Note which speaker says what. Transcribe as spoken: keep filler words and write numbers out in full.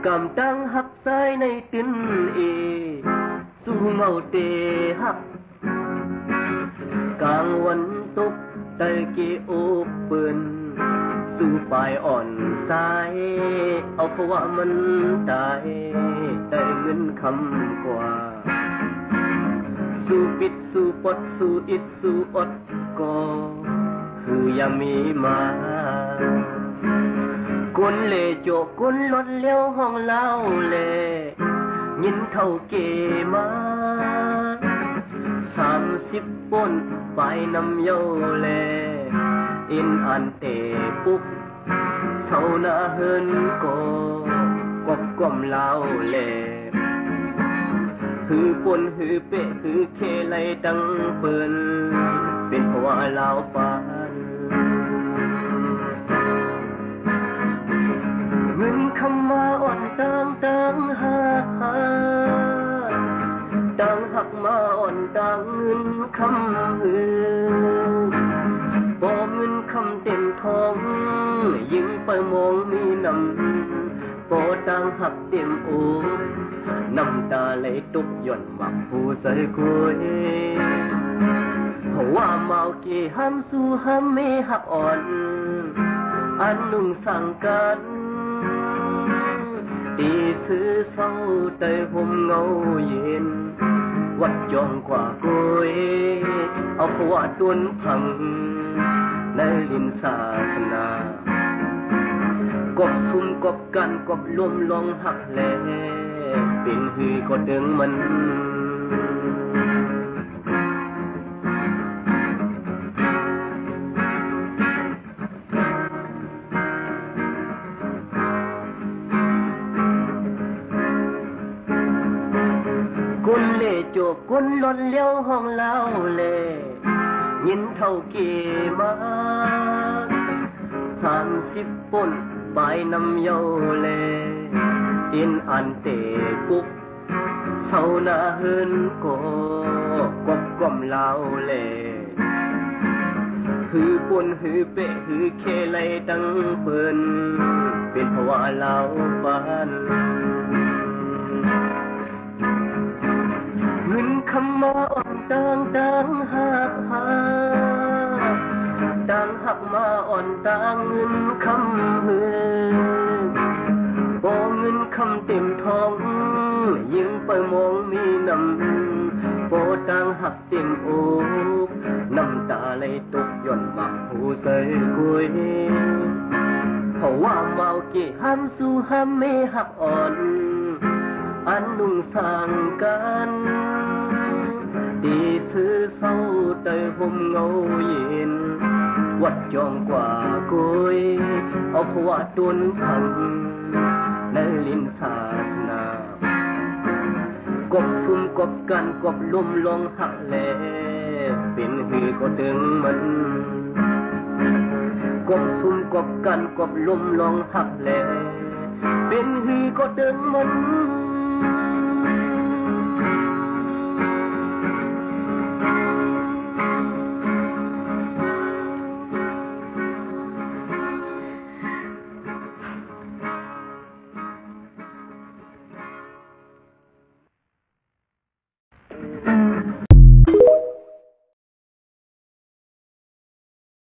Speaker 1: กำตั้งหักใส่ในตินเอสู้เมาเตหักกลางวันตกไตเกโอเปินสู้ปลายอ่อนสายเอาเพราะว่ามันตายได้เงินคำกว่าสู้ปิดสู้ปดสู้อิดสู้อดก็คือยังมีมากุนเลโจกุนลดเลี้ยวห้องเล่าเลยินเท่าเกมาสามสิบปนไปนำเยาเลอินอันเตปุ๊บเท่าหน้าเฮินก็กบกลมเล่าเลหือปนหือเปะหือเคไลดังเปินเป็นเพราะว่าเล่าปานเงินคำมาอ่อนตังตังหาตังหักมาอ่อนตังเงินคำหือบ่เงินคำเต็มท้องยิงไปมองมีนำบ่ตังหักเต็มอกน้ำตาไหลตกหย่อนหมักผู้ใส่กุยเพราะว่าเมาเกี่ห้ามสู้ห้ามไม่หักอ่อนอันนุ่งสั่งกันตีซื้อเศร้าเตยห่มเงาเย็นวัดจองกว่ากุยเอาเพราะว่าต้นพังในลินศาสนากบซุ่มกบกันกบรวมลงหักแลเป็นหือก็ดึงมันกุนเล่โจกุนล้นเลี้ยวห้องเล่าเล่ยินเท่าเกมาสามสิบปนไปนำเยาเล่อินอันเตปุ๊บเท่าหน้าเฮินก็กบกลมเล่าเล่หือปนหือเปะหือเคไลดังเปินเป็นเพราะว่าเล่าปานเงินคำมาอ่อนตังตังหักหาตังหักมาอ่อนตังเงินคำหือบ่เงินคำเต็มท้องยิงไปมองมีน้ำบ่ตังหักเต็มอกน้ำตาไหลตกหย่อนหมักผู้ใส่กุยเพราะว่าเมาเกี่ห้ามสู้ห้ามไม่หักอ่อนอันนุ่งสั่งกันตีซื้อเศร้าเตยห่มเงาเย็นวัดจองกว่ากุยเอาเพราะว่าต้นพังในลินศาสนากบซุ่มกบกันกบลุ่มลงหักแลเป็นหือก็ดึงมันกบซุ่มกบกันกบลุ่มลงหักแลเป็นหือก็ดึงมัน